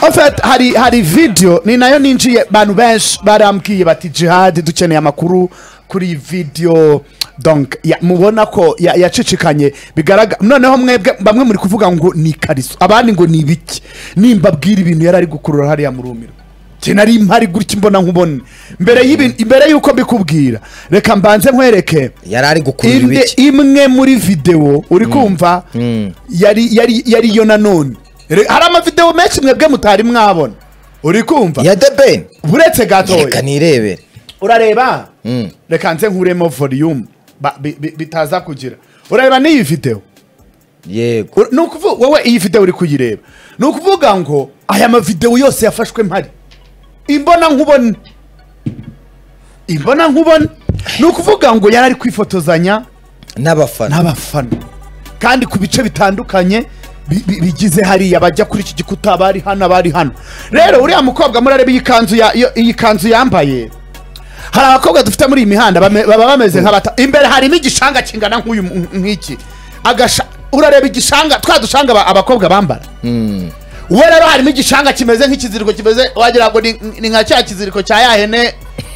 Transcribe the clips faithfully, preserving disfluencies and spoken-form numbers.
En fait hari hari video ni nayo ninjiye bantu benshi barambwiye bati Jihad dukeneye amakuru kuri video donc ya mubona ko yacicikanye ya bigaraga noneho mwebwe bamwe muri kuvuga ngo ni kariso abandi ngo ni biki nimbabwira ibintu yarari gukurura hari ya murumiro kinari impari gutya mbona nkubone mbere y'ibintu imbere yuko mbikubwira reka mbanze nkwereke yarari gukurura ibiki imwe muri video uri kumva mm. mm. yari yari yari yo nanone hari ama video menshi mwebwe mutari mwabona uri kumva ya The Ben buretse gato reka nirebere urareba mm. reka nze nkuremo volume bitaza kugira urareba ni video yego nukuvuga wowe iyi video uri kuyireba nukuvuga ngo aya ma video yose yafashwe mpari imbona nkubone imbona nkubone nukuvuga ngo yarari kwifotozanya n'abafana n'abafana kandi ku bice bitandukanye bigize hariya bajya kuri iki gikuta bari hano bari hano rero uriya mukobwa murareba iyi kanzu ya iyi kanzu yambaye hari abakobwa dufite muri imihanda baba bameze nk'abata imbere hari n'igishanga kingana nk'uyu nk'iki agasha urareba igishanga twadushanga abakobwa bambara mm. we rero hari n'igishanga kimeze nk'ikiziriko kimeze wagira ngo ni nka cya kiziriko cya yahene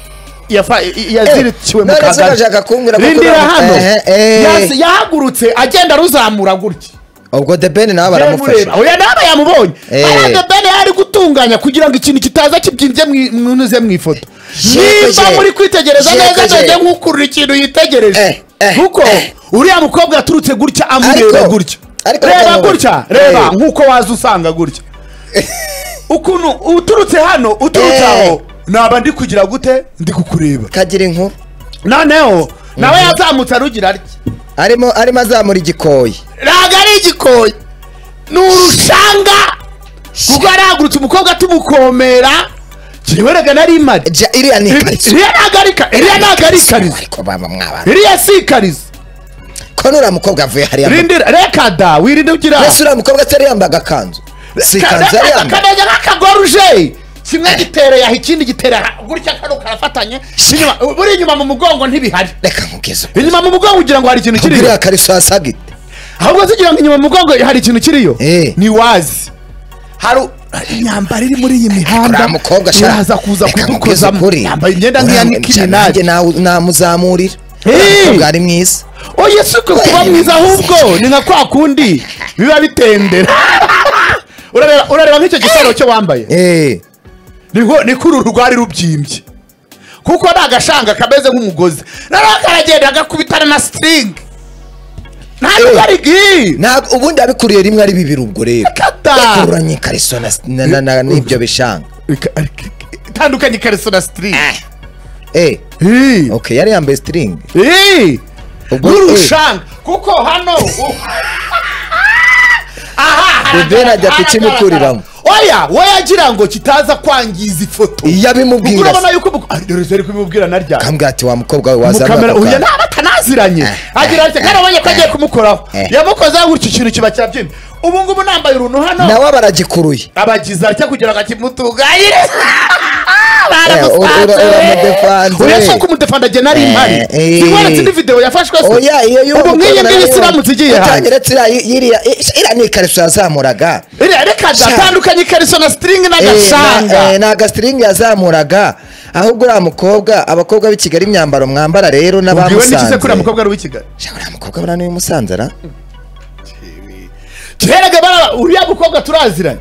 yazirikiwe mu kagari rindira hano yahagurutse agenda ruzamura gutya ubwo The Ben nawe baramufasha oya nawe yamubonye aya The Ben yari gutunganya kugira ngo ikintu kitaza kibyimbye mwinuze mu ifoto niba muri kwitegereza neza ndaje nkukurura ikintu yitegereje kuko uriya mukobwa yaturutse gutya amureba gutya reba gutya reba nkuko waza usanga gutya ukuntu uturutse hano uturutse aho naba ndi kugira gute ndi kukureba kagira inkuru noneho nawe yazamutse arugira arya arimo arimo azamura igikoyi raga ari igikoyi nurushanga kuko aragurutse umukobwa tumukomera kiwerega nari imari iriya ni karizo iriya nagarika iriya nagarika ariko baba mwabana iriya si karizo ko nura mukobwa avuye hariya rindira reka da wirinde ugira ese ura mukobwa atari yambaga kanzu si kanzu yambaga kanajya nk'akagoruje kimwe gitera yaha ikindi gitera gutya kano karafatanye inyuma buri inyuma mu mugongo ntibihari reka nkugeze inyuma mu mugongo ugira ngo hari ikintu kiriyo iriya kariso asagite ahubwo zigira ngo inyuma mu mugongo hari ikintu kiriyo ni wazi hari imyambaro iri muri iyi mihanda uraza kuza kudukozamo yambaye imyenda nk'iya Nicki Minaj namuzamurira umukobwa ari mwiza oye suko kuba mwiza ahubwo ni nka kwa kundi biba bitendera urareba urareba nk'icyo gisaro cyo wambaye eh niho ni kuri urwari rubyimbye kuko nagashanga kameze nk'umugozi narakagenda agakubitana na string ntabwo ari gi ntabwo ubundi abikuriye rimwe ari bibiri ubwo rero kuranye kariso na n'ibyo bishanga tandukanye kariso na string eh okay yari yambaye string eh urushanga kuko hano aha bebera ajya kukimukuriramo oya wayagira ngo kitaza kwangiza ifoto yabimubwira urabona yuko dore zari kubimubwira narya kambwa ati wa mukobwa we waza kamera uya nabatanaziranye agira ati kana abonye kwagiye kumukoraho yamukoze gutyo ikintu kiba cyabyimye ubu ngubu nambaye uruntu hano nawe baragikuruye abagiza atya kugira ngo akimutugayire uretse ko umudefanda je nari impari siwaretse ni video yafashwe se oya iyo yo ubu ngiye ngiye siramutse igiye hanze uretse iriya ira ni kariso yazamuraga reka datandukanye kariso na string n'agashanga naga string yazamuraga ahubwo ura mukobwa abakobwa b'i Kigali imyambaro mwambara rero n'abamusanze ugiye kuri mukobwa w'i Kigali shaka mukobwa bana n'uyu musanzara kerega bara uriya mukobwa turaziranye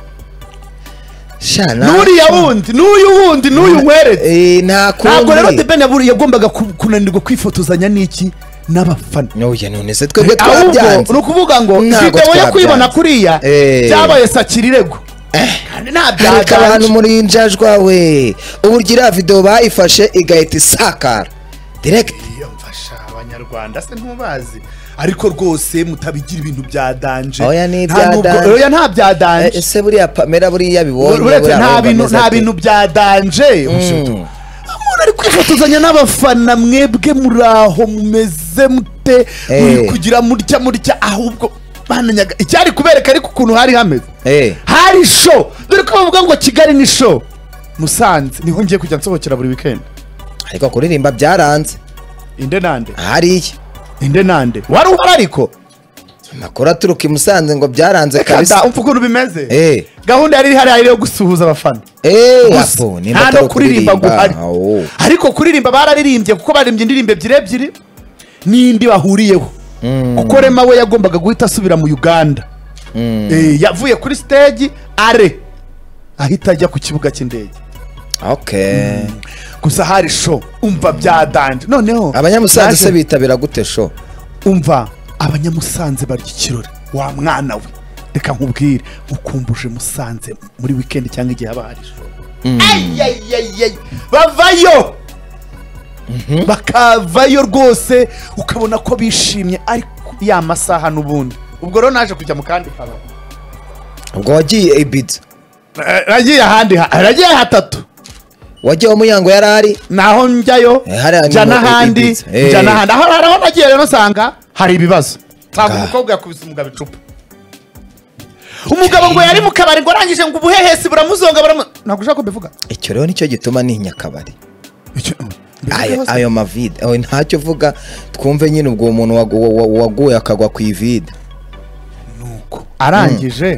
shana nuriya wundi n'uyu wundi n'uyu nkweretse eh nta kundi ntabwo rero The Ben yaburi yagombaga kunanirwa kwifotozanya n'iki n'abafana noya none se twebwe twabyanze nukuvuga ngo video yo kwibona kuriya byabaye sakirirego kandi nabyaga abantu muri njajwa we uburgira video bayifashe igahita isakara direct iyo mfasha abanyarwanda se ntubazi ariko rwose mutabigira ibintu bya danje oya ni bya danje oya nta bya danje ese buriya Pamela buriya bibonye nta bintu nta bintu bya danje umuntu ari kwifotozanya n'abafana mwebwe muraho mumeze mute muri kugira murya murya ahubwo bananyaga icyari kubereka ariko ukuntu hari hameze hari show dore ko bavuga ngo Kigali ni show Musanze niho ngiye kujya nsohokera buri weekend ariko kuririmba byaranze inde nande hariye inde nande wari uhari ariko amakuru aturuka i Musanze ngo byaranze kabisa. Umva ukuntu bimeze. Eh. Gahunda yari hari yo gusuhuza abafana. Eh, apo ni nta no kuririmba guhari. Ariko kuririmba bararirimbye kuko baririmbye indirimbo ebyiri ebyiri n'indi bahuriyeho. Kuko Rema we yagombaga guhita asubira mu Uganda. Eh, yavuye kuri stage are ahita ajya ku kibuga cy'indege. Okay. Gusa hari show umva byadanje. Noneho abanyamusanze se bitabira gute show? Umva abanyamusanze barya ikirori wa mwana we. Reka nkubwire ukumbuje Musanze muri weekend cyangwa igihe abahari show. Ay ay ay ay bavayo. Bakavayo rwose ukabona ko bishimye ariko ya masaha n'ubundi. Ubwo rero naje kujya mu kandi kabari. Ubwo wagiye Ibiza. Ragiye ahandi ragiye hatatu. Wagiye mu Muyango yarari naho njyayo jana handi jana handi aho aho nagiye rero sanga hari ibibazo. Sanga umukobwa yakubise umugabo icupa. Umugabo ngo yari mu kabari ngo arangije ngo ubuhehesi buramuzonga baramu nagushaka kubivuga. Icyo rero nicyo gituma ninya kabari. Ayo ayo mavide aho ntacyo vuga twumve nyine ubwo umuntu waguye akagwa ku ivide. Nuko arangije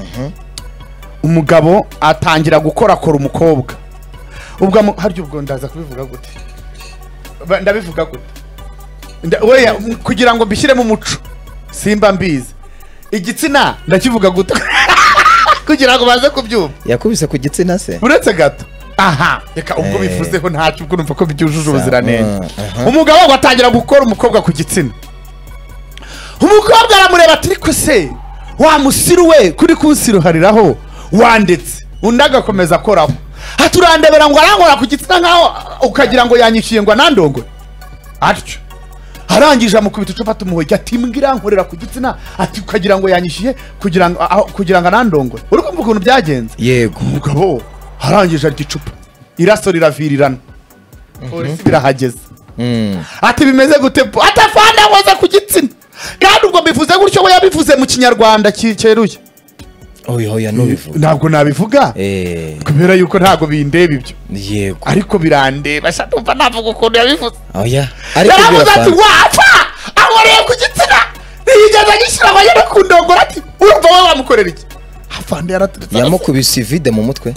umugabo atangira gukora kora umukobwa. Ubwo haryo ubwo ndaza kubivuga gute? Ndabivuga gute? Oya kugira ngo mbishyire mu muco simba mbizi. Igitsina ndakivuga gute? Kugira ngo baze kubyumva. Yakubise ku gitsina se? Uretse gato. Aha, reka ubwo bivuzeho ntacyo ubwo numva ko byujuje ubuziranenge. Umugabo watangira gukora umukobwa ku gitsina. Umukobwa aramureba ati ko se wa musiru we kuri kunsiruhariraho wandetse undaga komeza akoraho. Haturandebera ngo arankora ku gitsina nkaho ukagira ngo yanyishiye ngo nandongo. Atyo. Harangije amukubita icupa tumuhoye ati mbwira nkorera ku gitsina ati ukagira ngo yanyishiye kugira ngo kugira ngo nandongo. Uri kumva ukuntu byagenze? Yego. Umugabo harangije igicupa. Iraso riravirirana. Polisi birahageze. Ati bimeze gute? Atafanda ngoza ku gitsina. Kandi ubwo bivuze gutyo we yabivuze mu Kinyarwanda cyeruye. Oya oya no bivuga. Ntabwo nabivuga. Eh. Kubera yuko ntago bindeba ibyo. Yego. Ariko birandeba shatumva navuga ukuntu yabivuze. Oya. Ariko birafana. Ati wapfa. Ahoreye ku gitsina. Niyigeza gishira ngo yere kundongora ati urumva wowe wamukorera iki? Afande yaraturetse. Yamukubise ivide mu mutwe.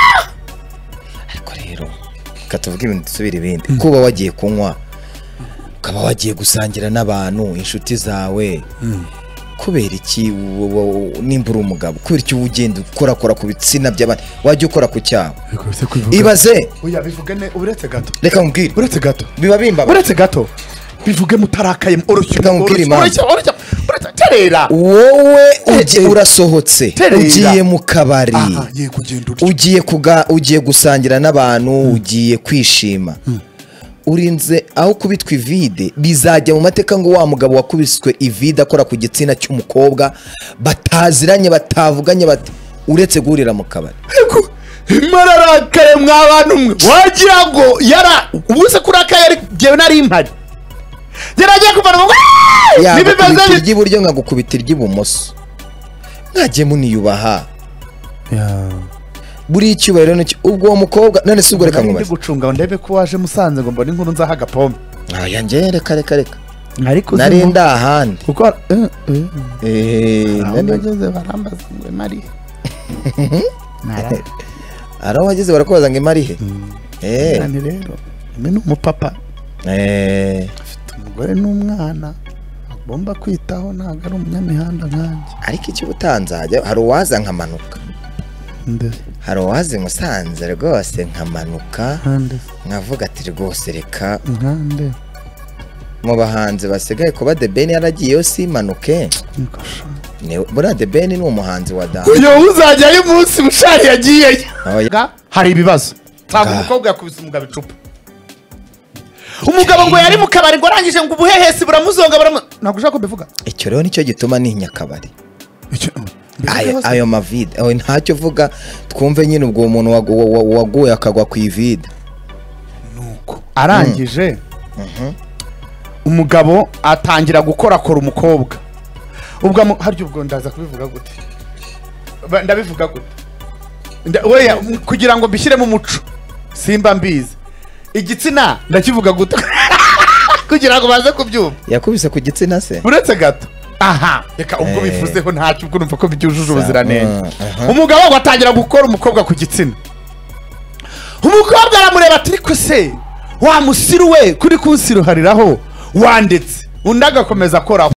Ariko rero katuvuga ibintu dusubira ibindi. Kuba wagiye kunywa ukaba wagiye gusangira n'abantu inshuti zawe. Kubera iki nimbura umugabo kubera iki ugenda ukora kora ku bitsina by'abandi wajye ukora ku cyawe ibaze oya bivuge ne uretse gato reka nkubwire uretse gato biba bimba uretse gato bivuge mutarakaye oroshye reka nkubwire oroshye oroshye terera wowe ugiye urasohotse ugiye mu kabari ugiye kuga ugiye gusangira n'abantu ugiye kwishima urinze aho kubitwa ivide bizajya mu mateka ngo wa mugabo wakubiswe ivide akora ku gitsina cy'umukobwa bataziranye batavuganye bati uretse guhurira mu kabari. Mararakaye mw'abantu mwe wagira ngo yara ubuse kurakaye ari jewe nari impari geragiye kuvana ngo nibimeze iry'iburyo nkagukubita iry'ibumoso mwagiye muniyubaha buri icyubahiro n'iki ubwo uwo mukobwa none se ubwo reka ngo gucunga ndebe ko waje Musanze ngo mbone inkuru nzaha gapome. Aya nje reka reka reka ariko nari ndahandi kuko eh eh nageze barambaza ngo mari nara ara wageze barakubaza ngo mari he eh nani rero mbe n'umupapa eh afite umugore n'umwana agomba kwitaho ntago ari umunyamihanda nkanje ariko icyo butanzajya hari uwaza nkamanuka nde hari uwazi Musanze rwose nkamanuka nkavuga ati rwose reka nkande mu bahanzi basigaye kuba The Ben yaragiyeyo simanuke ne bura The Ben ni umuhanzi wa dance uyo uzajya uyu munsi mushari yagiyeyo hari ibibazo sanga umukobwa yakubise umugabo icupa. Umugabo ngo yari mu kabari ngo arangije ngo ubuhehesi buramuzonga baramu nagushaka kubivuga. Icyo rero nicyo gituma ninya kabari. Ayo ayo mavide aho ntacyo vuga twumve nyine ubwo umuntu waguye akagwa ku ivide. Nuko arangije umugabo atangira gukora kora umukobwa. Ubwo haryo ubwo ndaza kubivuga gute? Ndabivuga gute? Oya kugira ngo mbishyire mu muco simba mbizi. Igitsina ndakivuga gute? Kugira ngo baze kubyumva. Yakubise ku gitsina se? Uretse gato. aha reka ubwo bivuzeho ntacyo ubwo numva ko byujuje ubuziranenge umugabo we atangira gukora umukobwa ku gitsina umukobwa aramureba ati ariko se wa musiru we kuri kunsiruhariraho wanditse undi agakomeza akora